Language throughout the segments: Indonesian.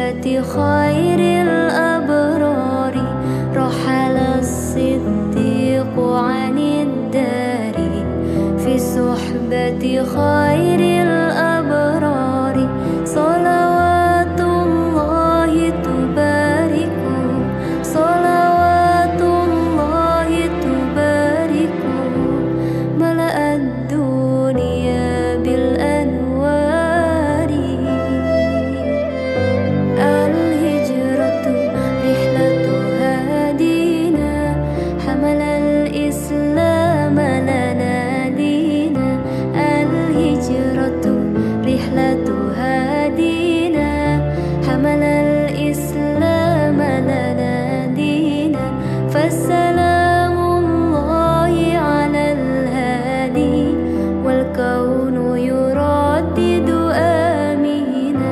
صحبة خير الأبرار رحل الصديق عن الدار. في صحبة خير الأبرار صلوات الله تبارك، صلوات الله تبارك ملأ الدنيا بالأنوار. الهجرة رحلة هادينا حمل الإسلام لنا دينا. الهجرة رحلة هادينا حمل الإسلام لنا دينا. فالسلام الله على الهادي والكون يردد آمينا.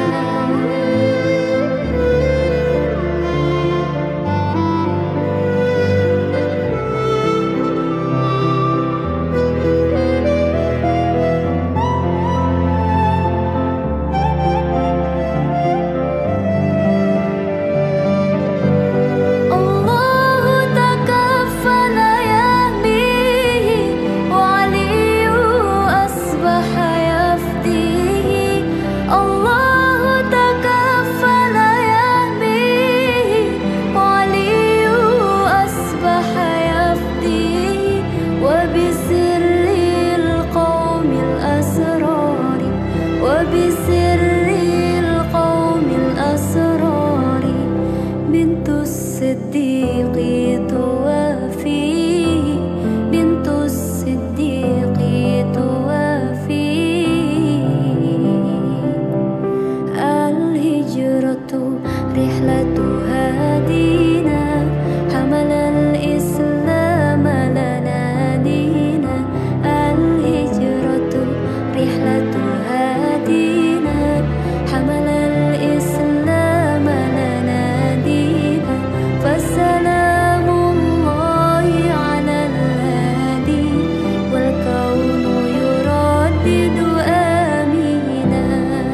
وبسر القوم الأسرار بنت الصديق توافي، بنت الصديق توافي. الهجرة رحلة هادينا حمل الإسلام لنا دينا. الهجرة رحلة هادينا حمل الإسلام لنا دينا. فالسلام الله على الهادي والكون يردد آمينا.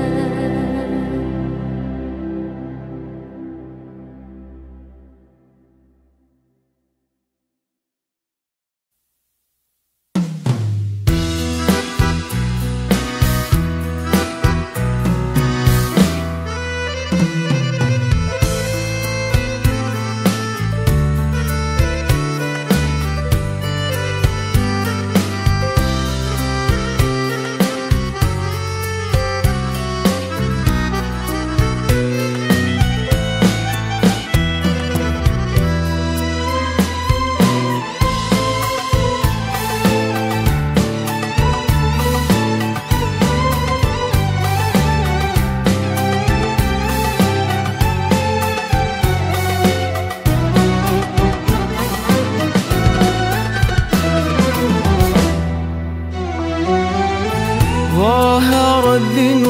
ظهر الدين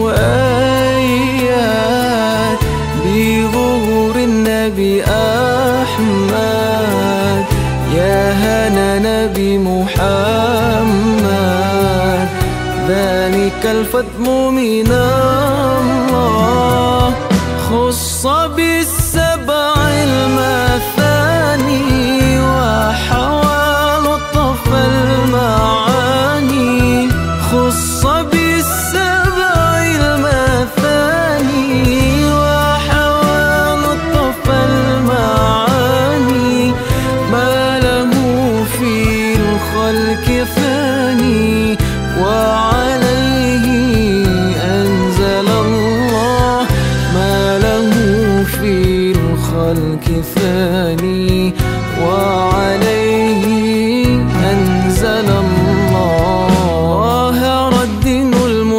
المؤيد بظهور النبي أحمد. يا هنا نبي محمد ذلك الفضل من الله. خص بالسبع المثاني وحوى لطف المعاني. خص بالسبع المثاني وحوى لطف المعاني. ما له في الخلق ثاني وعليه أنزل الله. ما له في الخلق ثاني وعليه أنزل الله. ظهر الدين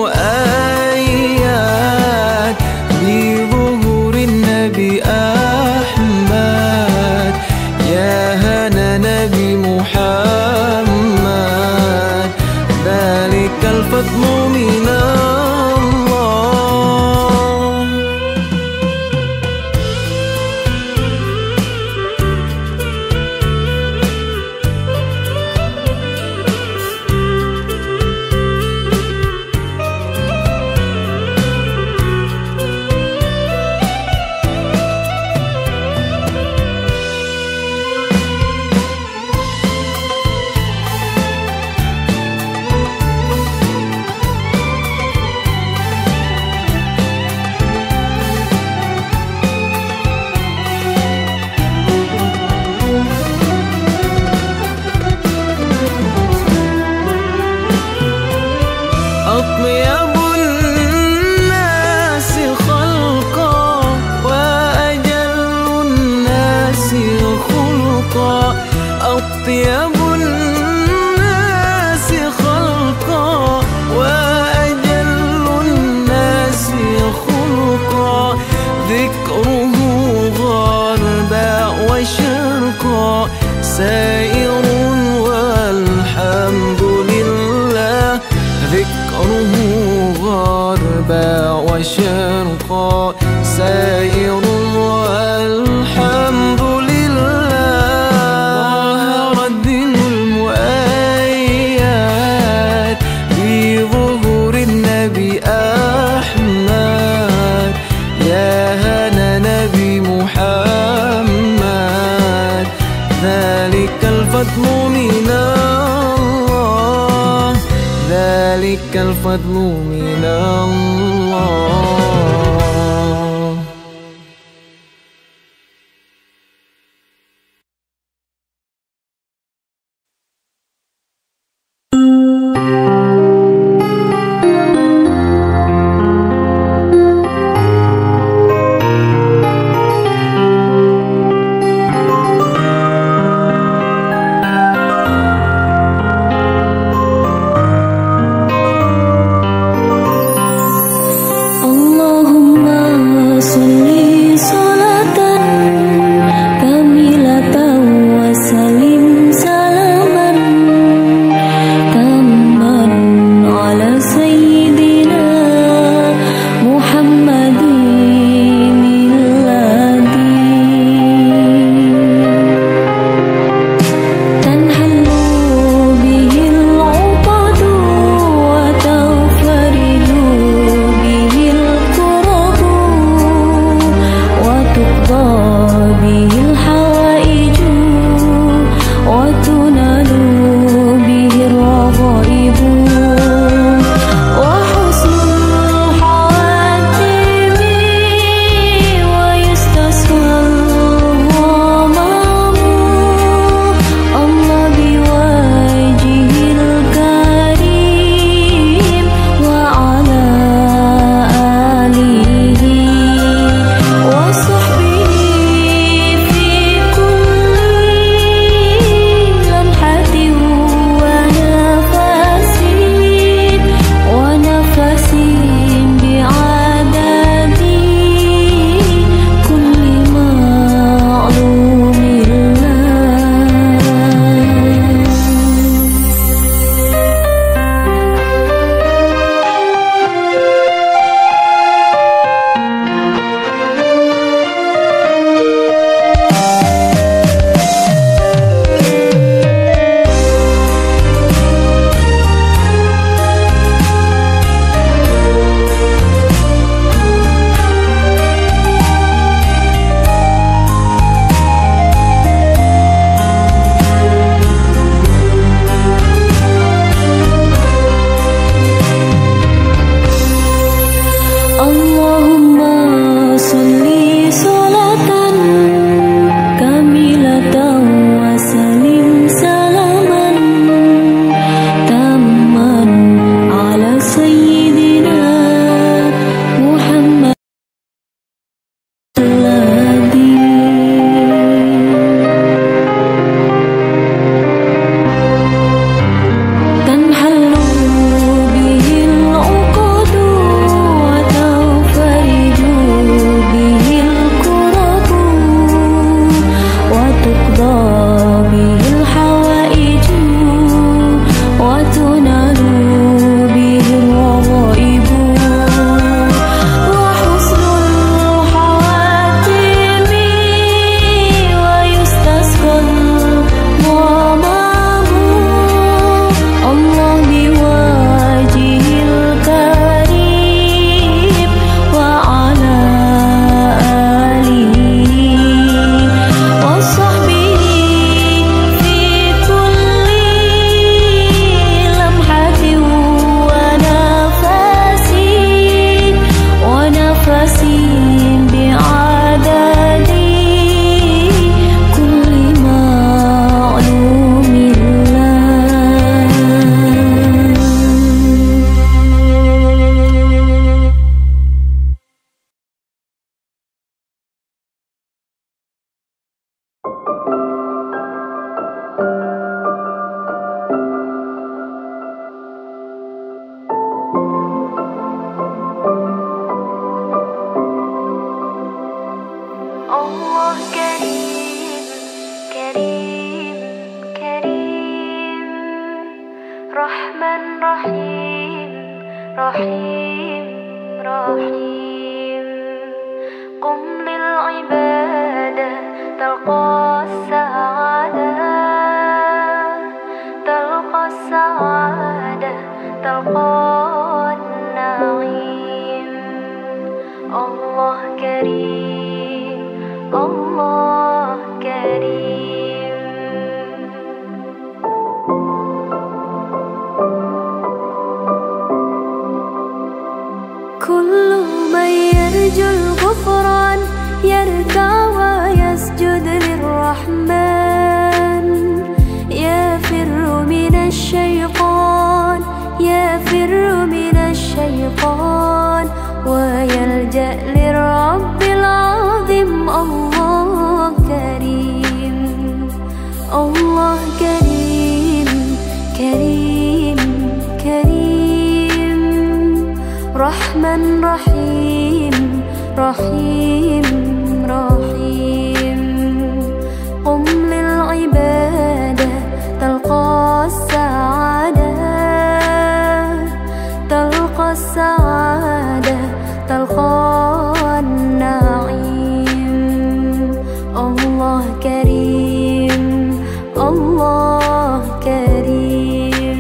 المؤيد بظهور النبي أحمد. يا هنا نبي محمد ذلك الفضل من الله. ذكره غربا وشرقا سائر والحمد لله ذكره غربا وشرقا سائر والحمد لله ظهر الدين المؤيد بظهور النبي أحمد يا هنا نبي محمد ذلك الفضل من الله ذلك الفضل من الله. Allah Karim, Karim, Karim, Rahman Rahim, Rahim, Rahim. Qum lil ibadah talqa as-sa'adah, talqa as-sa'adah, talqa an-na'im. Allah Karim, Allah Karim. Kullu man yarjul ghufran yarka wa yasjud lirrahman, yafirru minash shaytan, yafirru minash shaytan, wa yalja lirabbil azim. Allah Karim, Allah Karim, Karim, Karim, Rahman Rahim, Rahim, Rahim. Qum lil ibadah talqa as-sa'adah, talqa as-sa'adah, talqa an-na'im. Allah Karim, Allah Karim.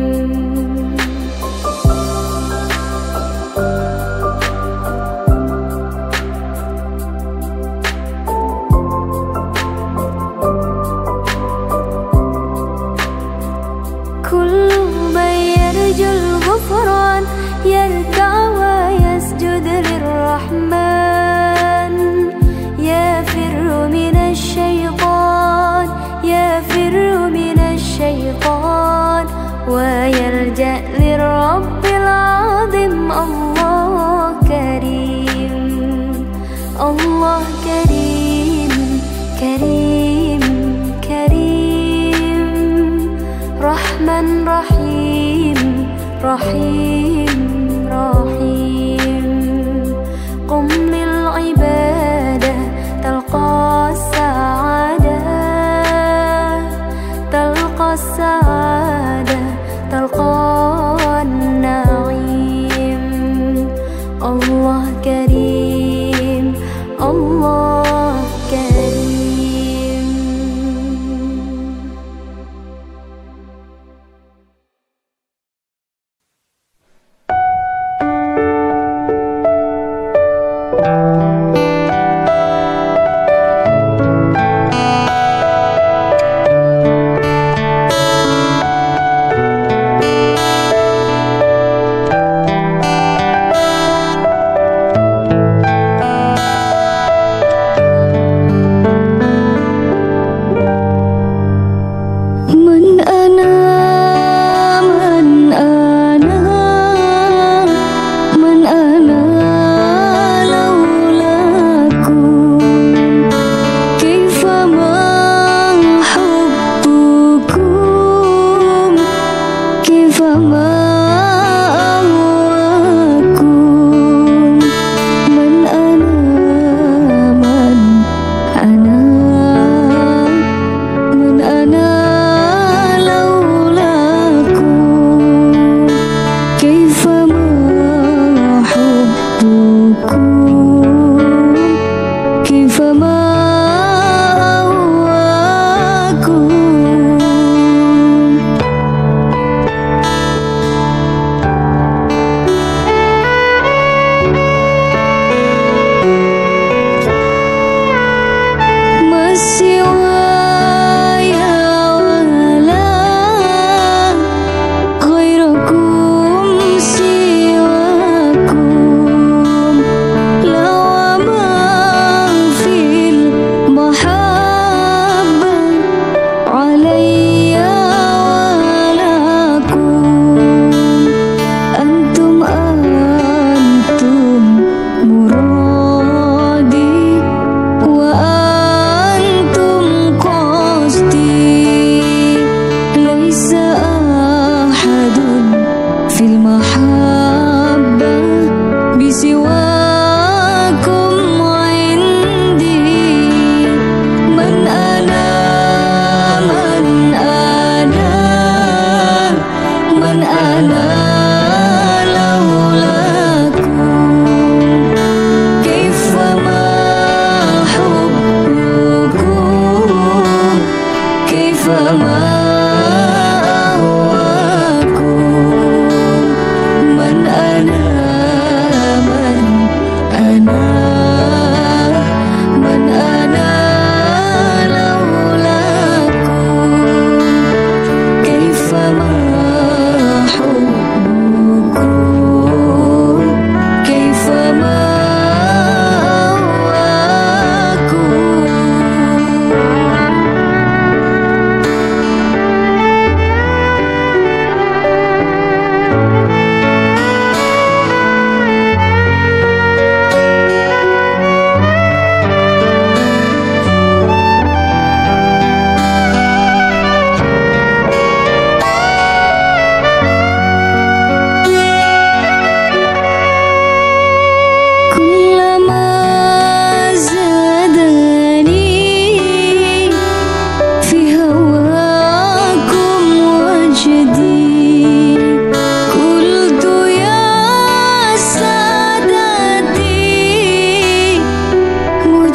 Kullu man yarjul ghufran yarka wa yasjud lirrahman, yafirru minash shaytan, yafirru minash shaytan, wa yalja lirabbil azim. Allah Karim, Allah Karim, Karim, Karim, Rahman Rahim, Rahim, Rahim. Qum lil ibadah talqa as-sa'adah, talqa as-sa'adah, talqa an-na'im. Allah Karim, Allah Karim.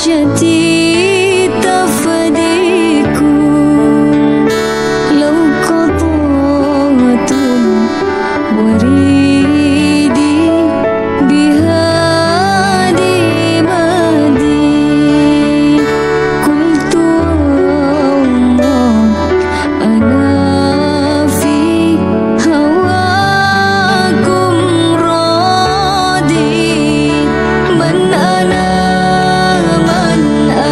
حاجتي تفديكم لو قطعتم وريدي بهادي مادي قلت والله أنا في هواكم راضي من أنا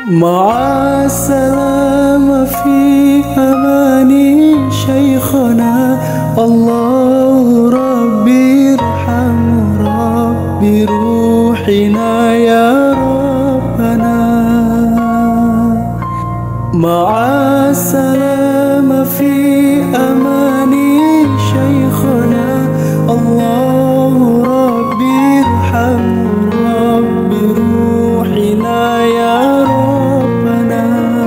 مع السلامة في أمان شيخنا الله ربي ارحم ربي روحنا يا ربنا. مع السلامة في أمان شيخنا الله ربي ارحم ربي روحنا يا ربنا.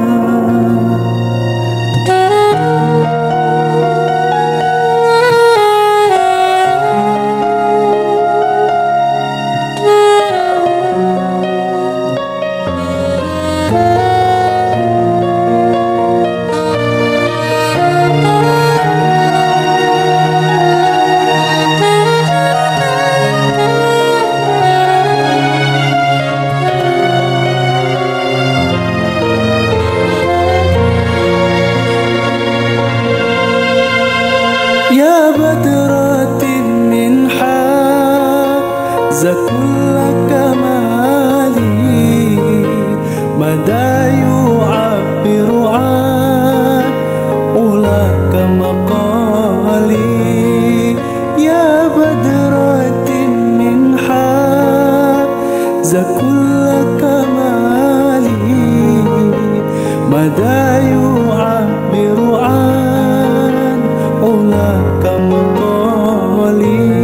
يا بدرة من حاز كل كمالي مدى يعبر عن أولاك مقالي. يا بدرة من حاز كل كمالي مدى يعبر عن أولاك مقالي.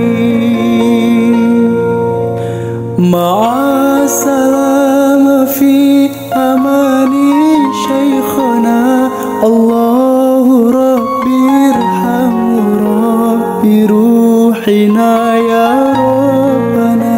مع السلامة في أمان شيخنا الله ربي ارحم ربي روحنا يا ربنا.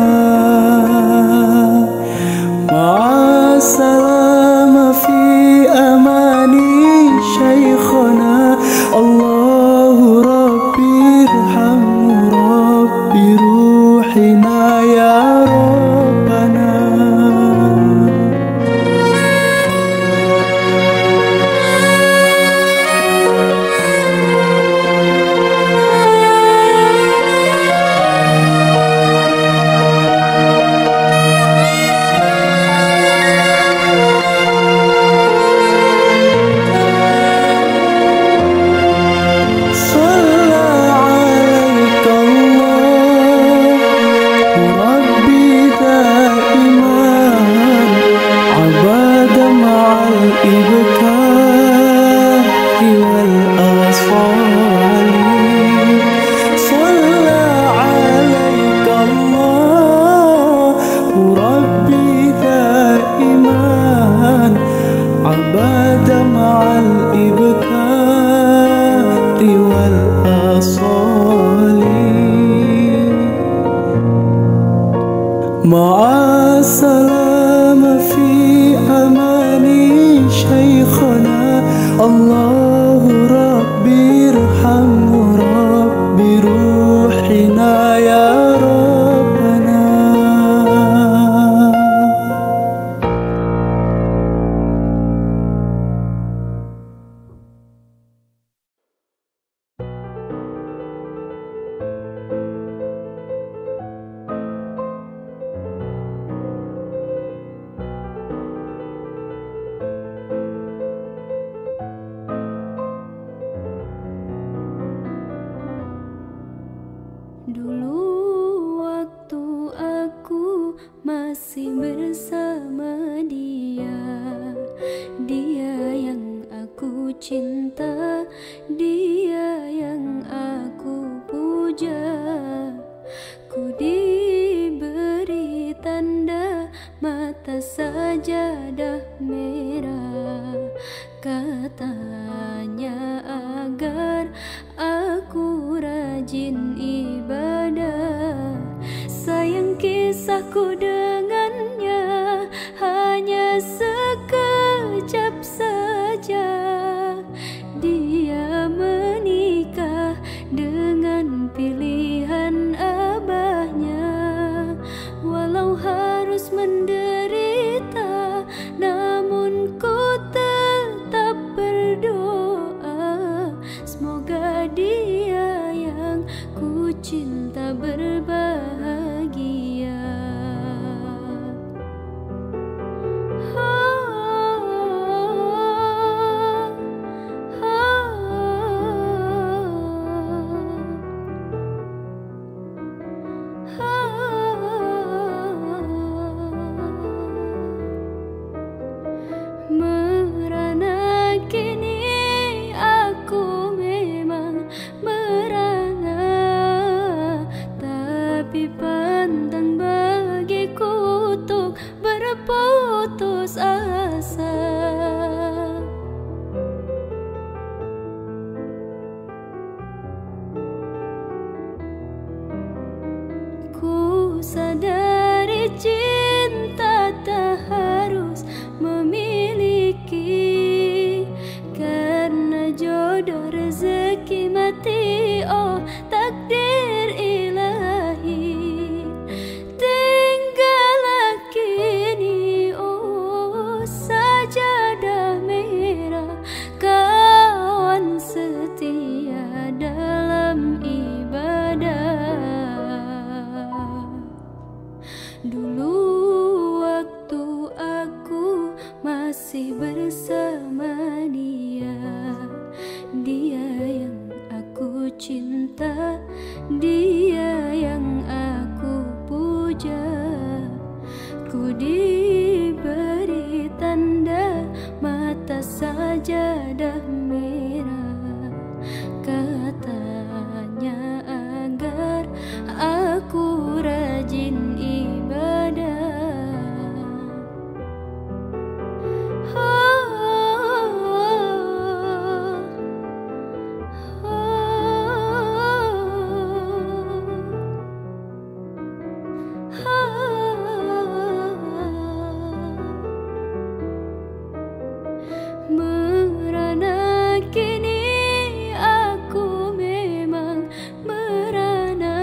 مع السلامة في أمان شيخنا الله ربي ارحم ربي روحنا يا ربنا. عباد مع الإبكار والأصال. مع السلامة في أمان شيخنا الله ربي ارحم ربي روحنا يا ربنا. tapi penting bagiku untuk berputus asa. Ku sadari cinta tak harus memiliki, karena jodoh rezeki mati, oh takdir ilahi. Tinggallah kini oh sajadah merah, kawan setia dalam ibadah. Dulu waktu aku masih bersama dia, dia yang aku cinta, dia yang aku puja. Ku diberi tanda mata sajadah merah, katanya agar aku rajin ibadah. Merana kini aku memang merana,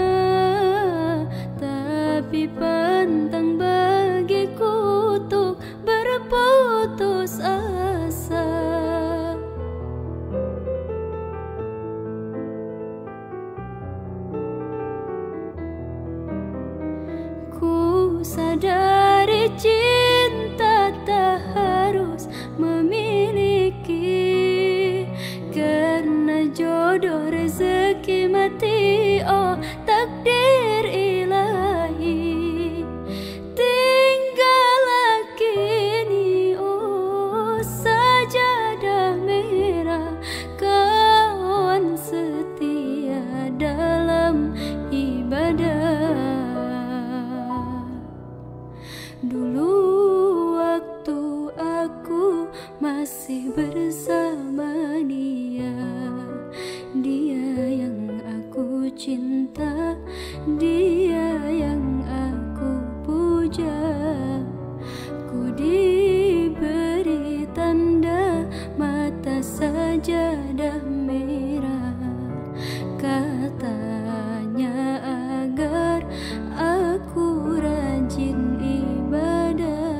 tapi penting bagiku untuk berputus asa. Ku sadari cinta tak harus memiliki, karena jodoh rezeki mati, oh takdir ilahi. Tinggallah kini oh sajadah merah, kawan setia dalam ibadah. Dulu waktu aku masih bersama dia, dia yang aku cinta, dia yang aku puja. Ku diberi tanda mata sajadah merah, katanya agar aku rajin ibadah.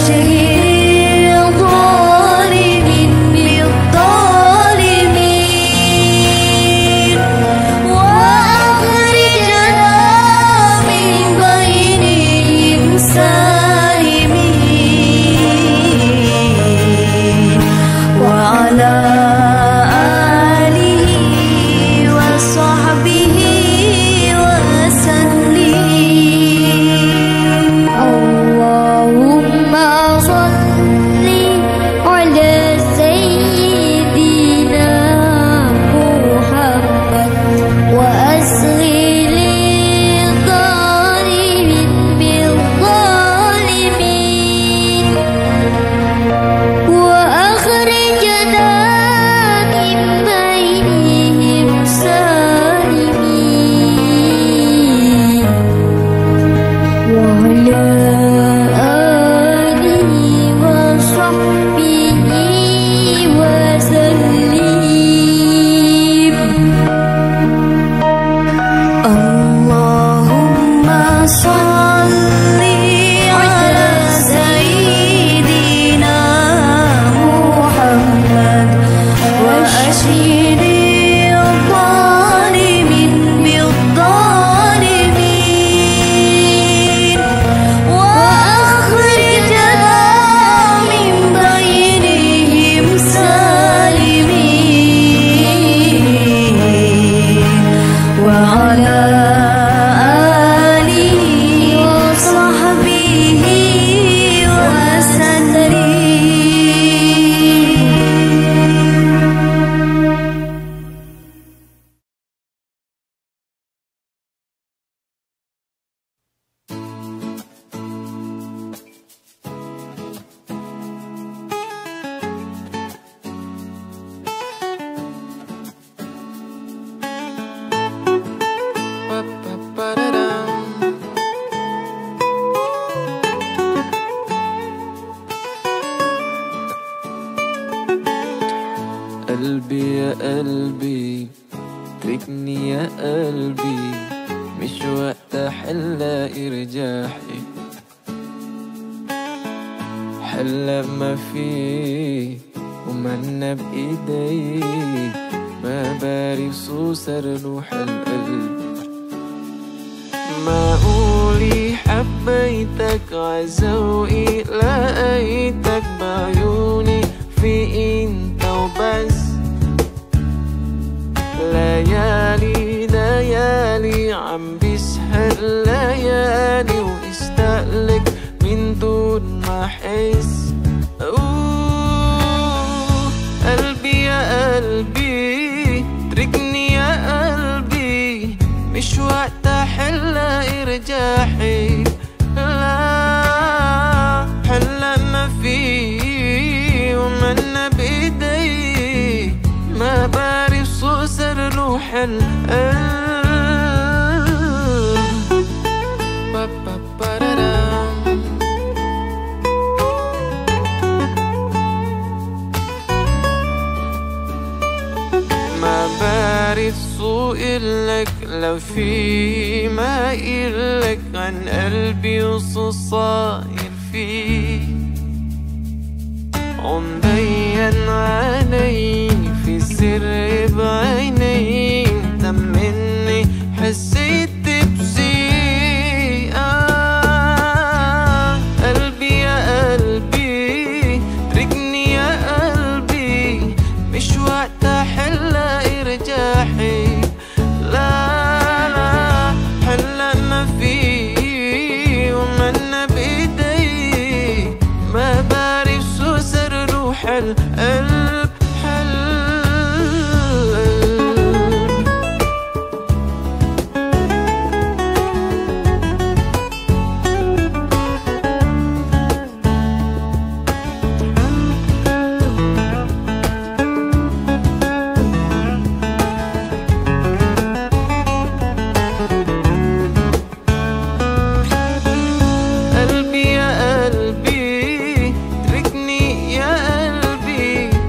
قلبي يا قلبي تركني يا قلبي، مش وقت حلا ارجاحي، حلا ما في ومنا بايدي، ما باري صوصر روح القلب. معقولي حبيتك عزوقي، لقيتك بعيوني في انت وبس. ليالي ليالي عم بسهر ليالي واستقلك من دون ما احس. قلبي يا قلبي تركني يا قلبي، مش وقت حلا ارجاحي، لا حلا ما في ومنا بايدي، ما بعرف صوصر روح القلب. ما بعرف سوق إلك لو في ما إلك عن قلبي وصو صاير فيه، ومبين علي في سر بعيني، طمني حسيت بشي. قلبي يا قلبي تركني يا قلبي، مش وقت حلا ارجاحي، لا لا حلا ما في ومنا بايدي، ما بعرف شو سر روح القلب. قلبي يا قلبي تركني يا قلبي،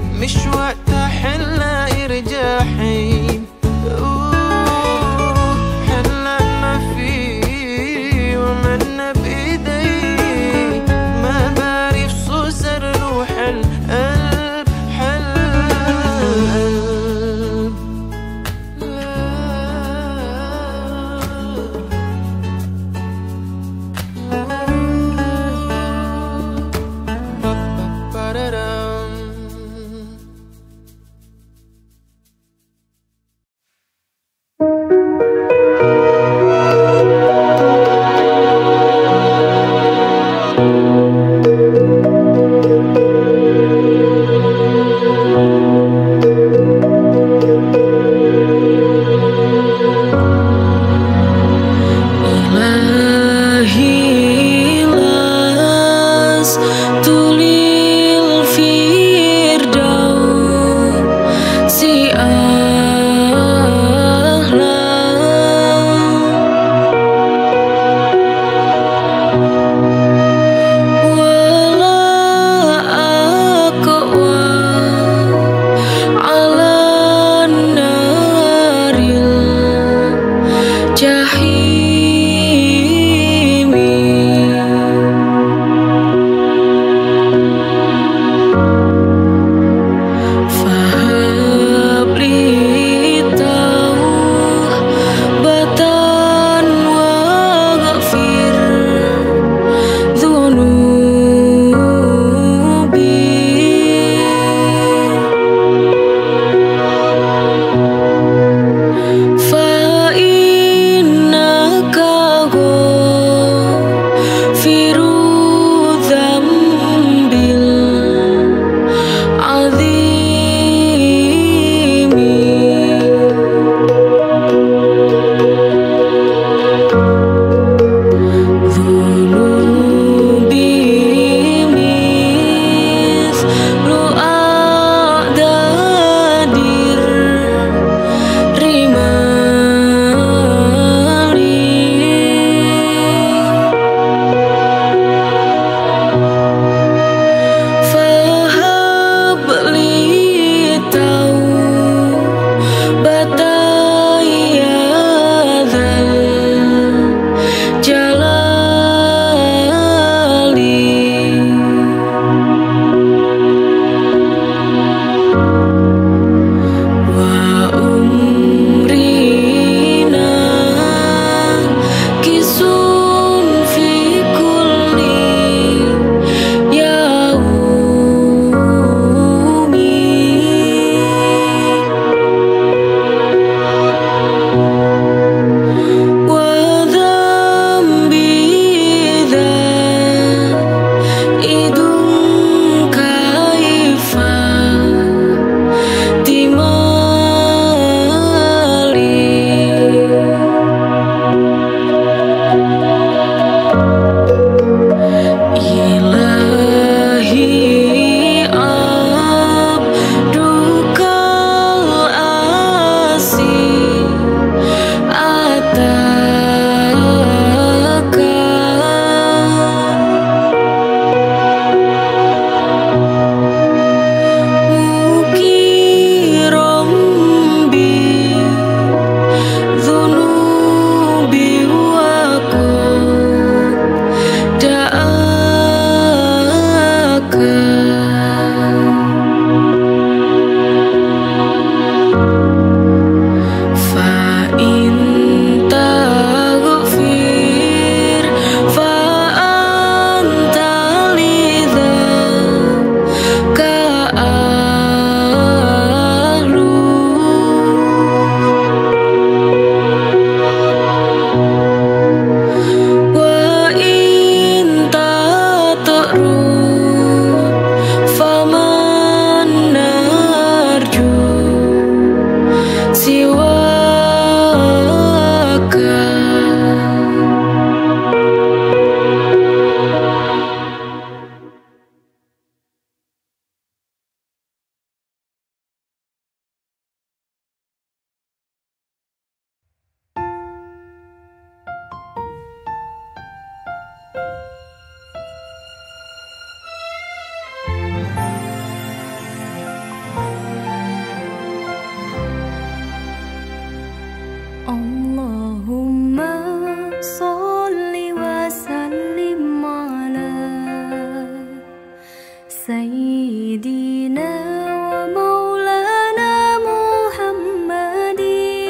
سيدنا ومولانا محمد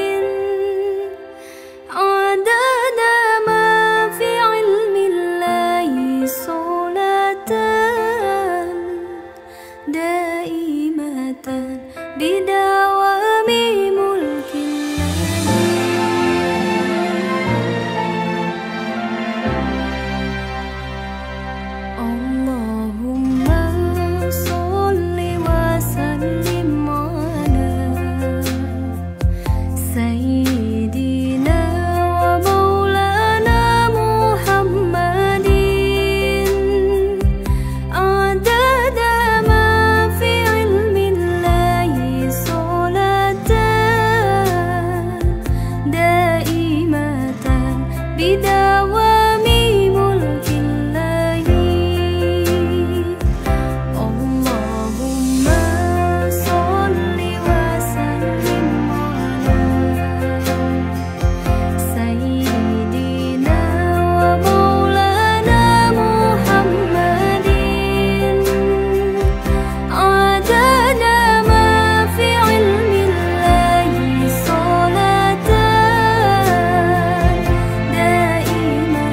عدد ما في علم الله صلاة دائمة بدوام ملك اللهم صل وسلم على سيدنا ومولانا محمد عدد ما في علم الله صلاة دائمة بدوام ملك الله اللهم صل وسلم على سيدنا ومولانا محمد عدد ما في علم الله صلاة دائمة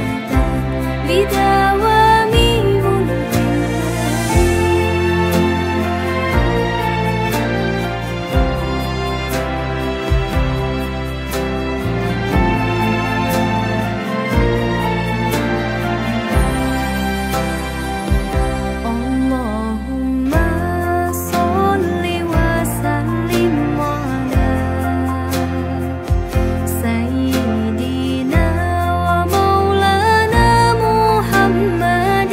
بدوام ملك اللهم صل وسلم على سيدنا ومولانا محمد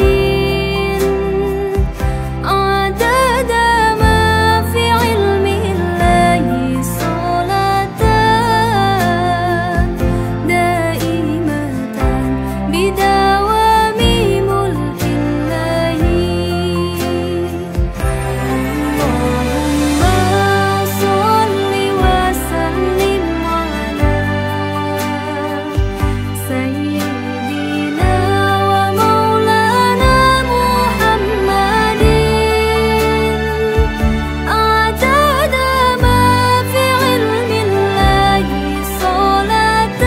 عدد ما في علم الله صلاة دائمة بدوام ملك الله اللهم صل وسلم على سيدنا ومولانا محمد عدد ما في علم الله صلاة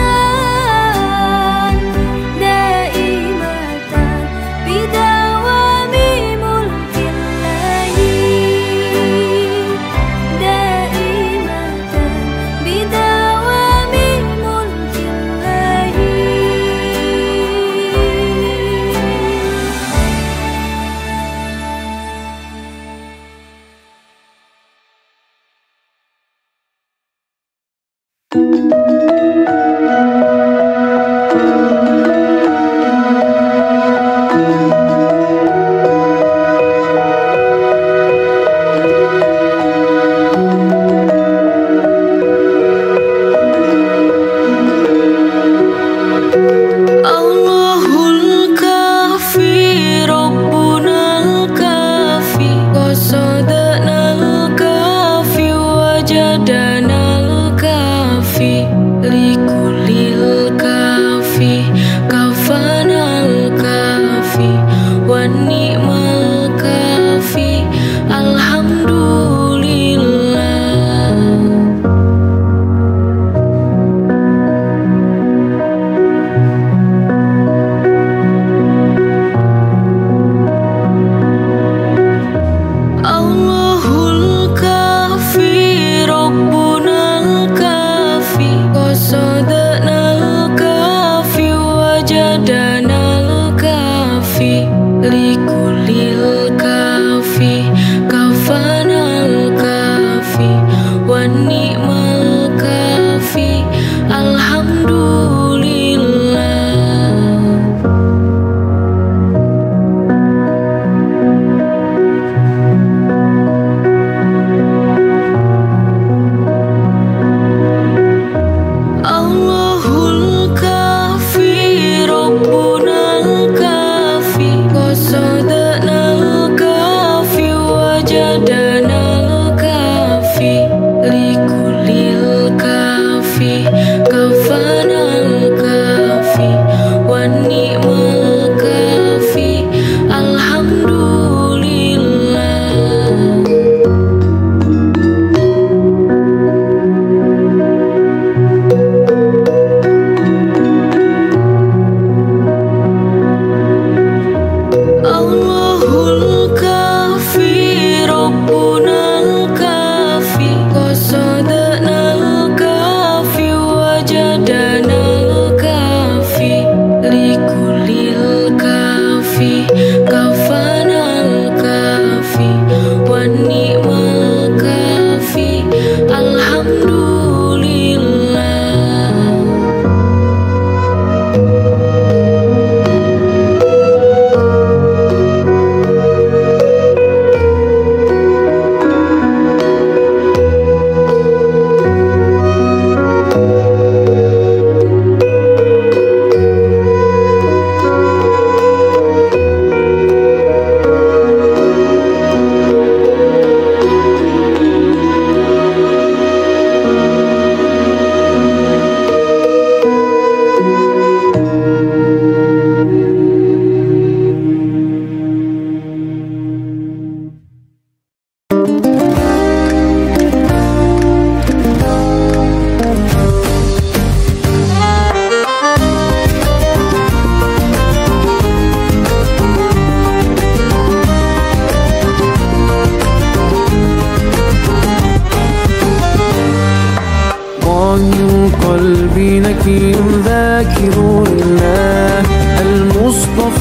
دائمة بدوام ملك الله دائمة بدوام ملك الله Allahul kafi Rabbuna al-kafi qasadana al-kafi wajadana al-kafi likulil kafi kafana al-kafi wa ni'mal kafi alhamdulillah. Allahul kafi Rabbuna al-kafi qasadana al-kafi wajadana al-kafi likulil kafi kafana al-kafi wa ni'mal kafi alhamdulillah. Allahul kafi Rabbuna al-kafi qasadana al-kafi wajadana al-kafi likulil kafi kafana al-kafi wa ni'mal kafi alhamdulillah.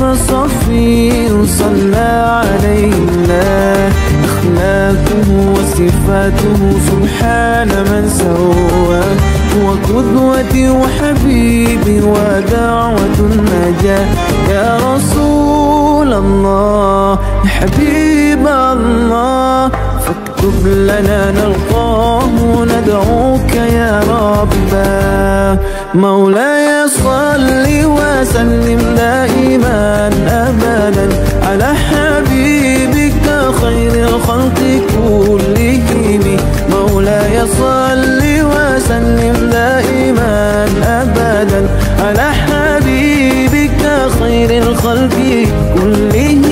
صفي صلى عليه الله أخلاقه وصفاته سبحان من سواه هو قدوتي وحبيبي ودعوة النجاة يا رسول الله يا حبيب الله فاكتب لنا نلقاه ندعوك يا رباه مولاي صل وسلم دائما أبدا على حبيبك خير الخلق كلهم مولاي صل وسلم دائما أبدا على حبيبك خير الخلق كلهم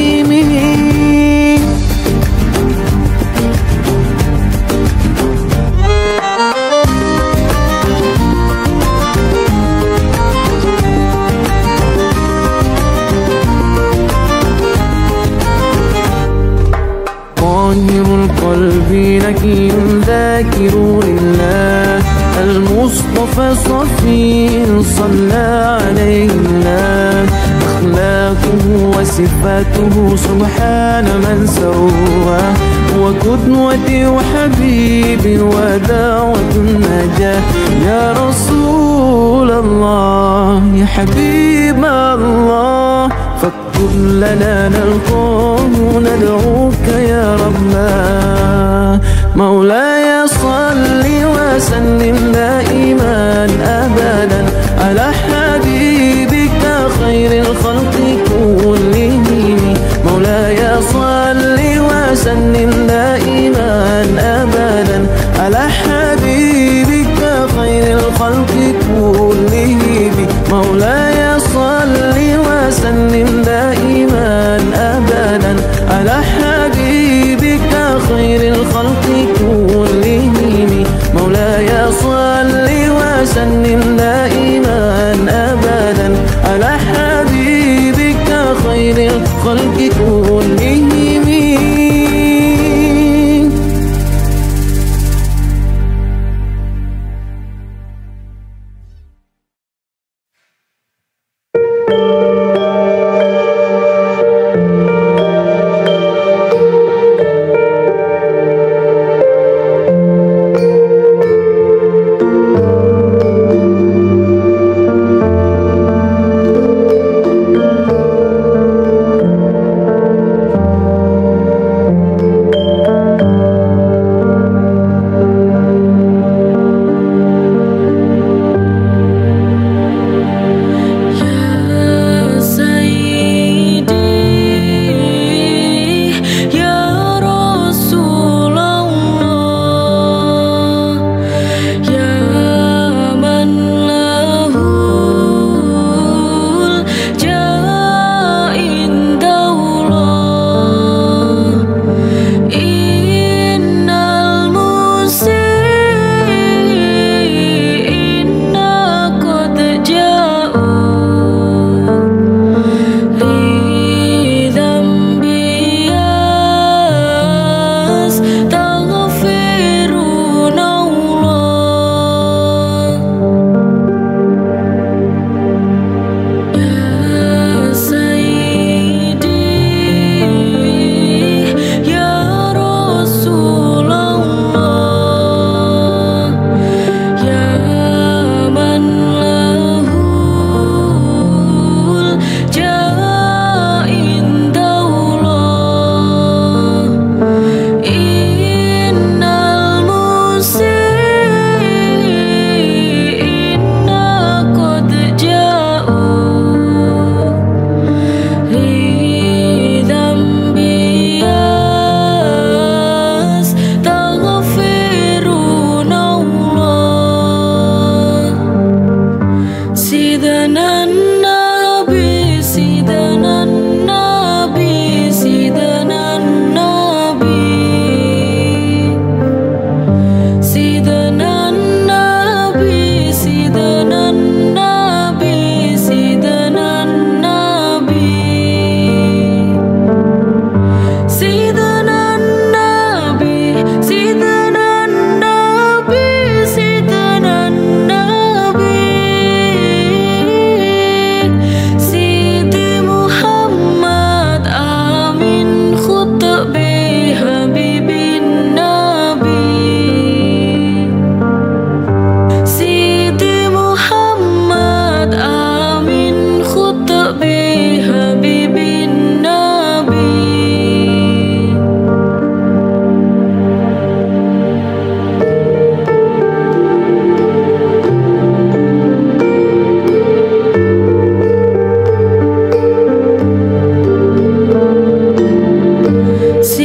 طاهر القلب نكي ذاكر لله المصطفى صفي صلى عليه الله أخلاقه وصفاته سبحان من سواه هو قدوتي وحبيبي ودعوة النجاة يا رسول الله يا حبيب الله فاكتب لنا نلقاه ندعوك يا ربنا مولاي صل وسلم دائما أبدا على حبيبك خير الخلق كلهم مولاي صل وسلم دائما أبدا على حبيبك خير الخلق كلهم مولاي صل وسلم دائما أبدا على حبيبك خير الخلق كلهم مولاي صل وسلم دائما أبدا على حبيبك خير الخلق كلهم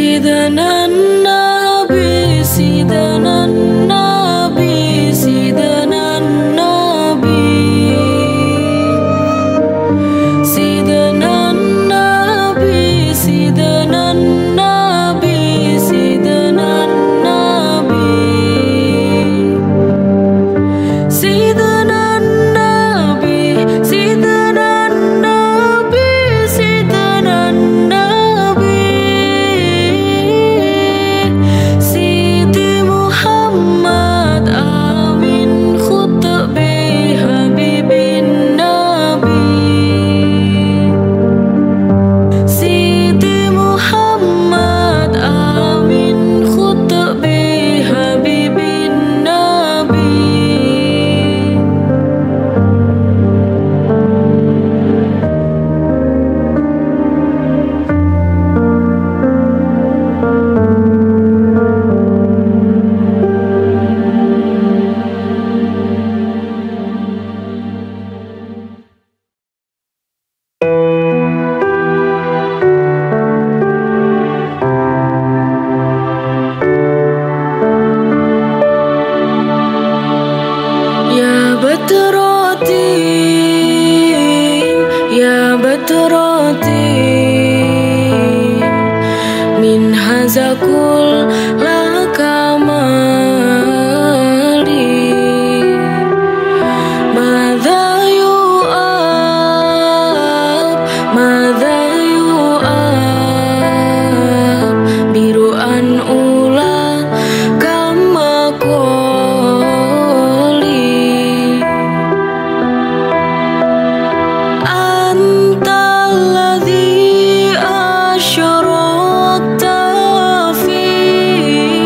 الذي أشرقت فيه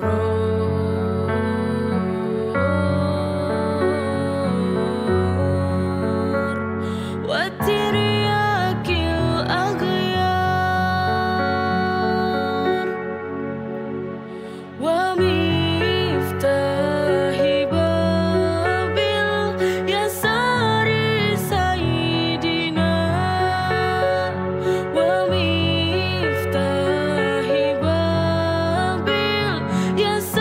وترياك الأغيار ومفتاح باب اليسار سيدنا ومفتاح باب اليسار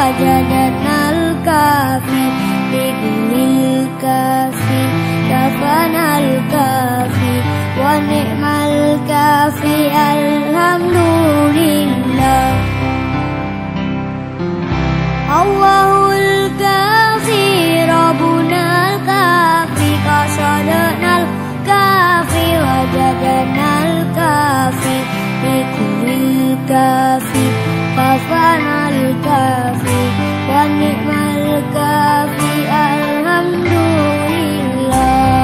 وجدنا الكافي بكل الكافي كفانا الكافي ونعم الكافي الحمد لله الله الكافي ربنا الكافي قصدنا الكافي وجدنا الكافي بكل الكافي كفانا الكافي ونعم الكافي الحمد لله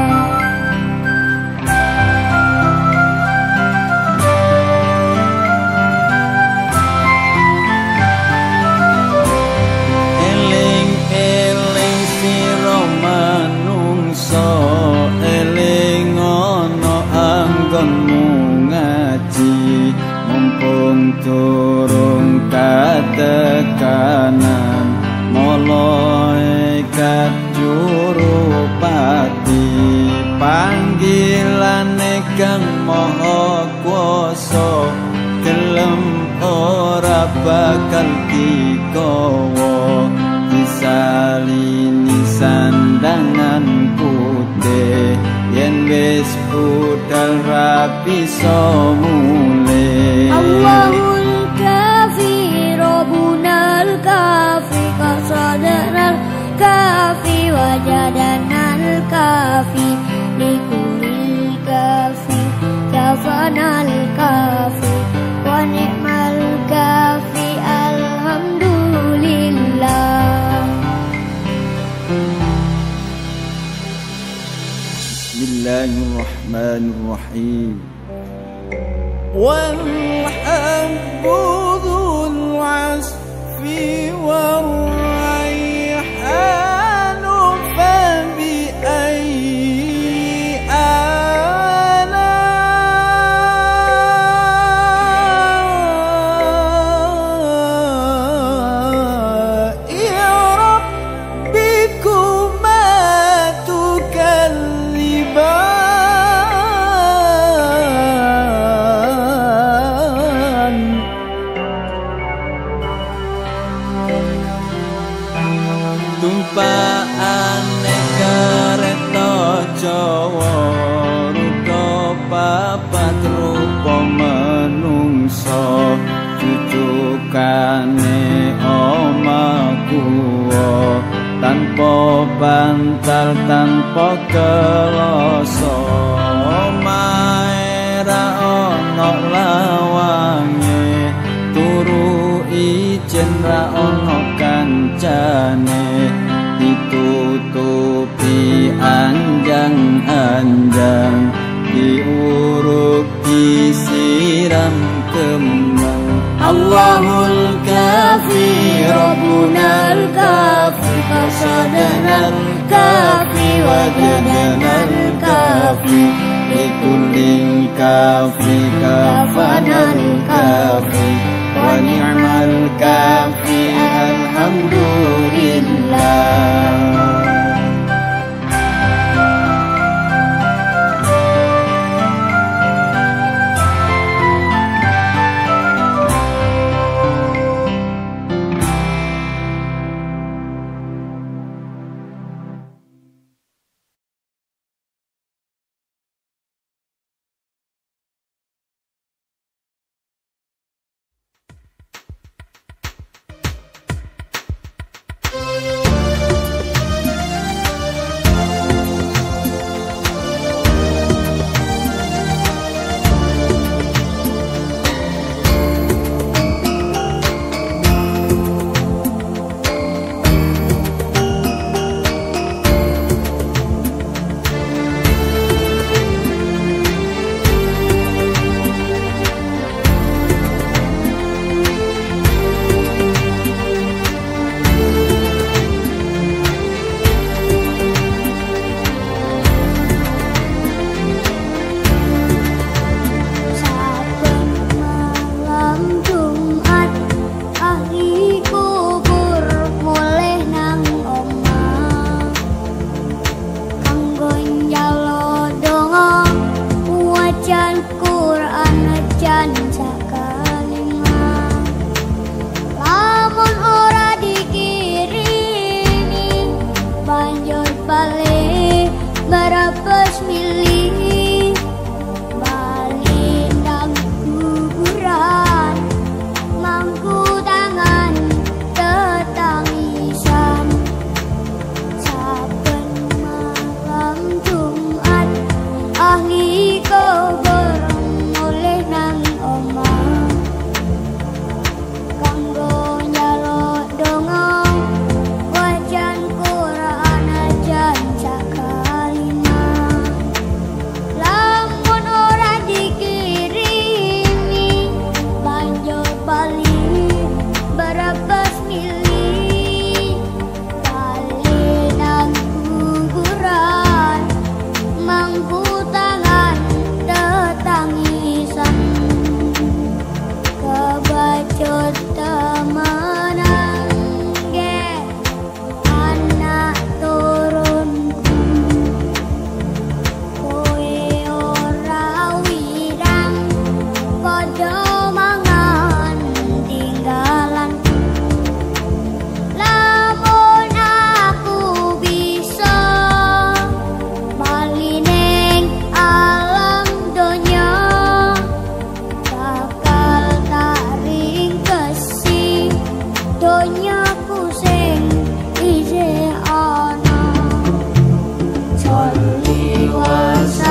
Eling-eling sira manungsa eling ana anggonmu ngaji mumpung durung katekanan malaikat jurupati panggilane kang maha kuwasa gelem ora bakal dikowo disalini sandangan putih yen wis budal rapi so mulih Allahul kafi Rabbunal kafi qasadanal kafi wajadanal kafi likulil kafi kafanal kafi wa ni'mal kafi alhamdulillah Bismillahirrahmanirrahim والحب ذو العصف والريحان فبأي آلاء ربكما تكذبان tumpaane kereta Jawa rudha papat rupa manungsa jujukane omakuwa tanpa bantal tanpa kelasa maera ana lawange turu ijen ra ana kancane ditutupi anjang-anjang diuruk disiram kembang Allahul kafi Rabbunal kafi qasadanal kafi wajadanal kafi likullil kafi kafanal kafi wa ni'mal kafi alhamdulillah berapes milih balik nang kuburan mangku tangan tetangisan saben malam Jumat ahli kubur mulih nang omah kanggo njaluk donga wajan Quran ajan sakalimah lamun ora dikirimi banjur bali berapes milih bali nang kuburan mangku tangan tetangisan kebacut temenan ge anak turunku kowe ora wirang padha mangan tinggalan lamun aku bisa bali ning alam donya bakal taring kesi donyaku sing isih ana sholli wa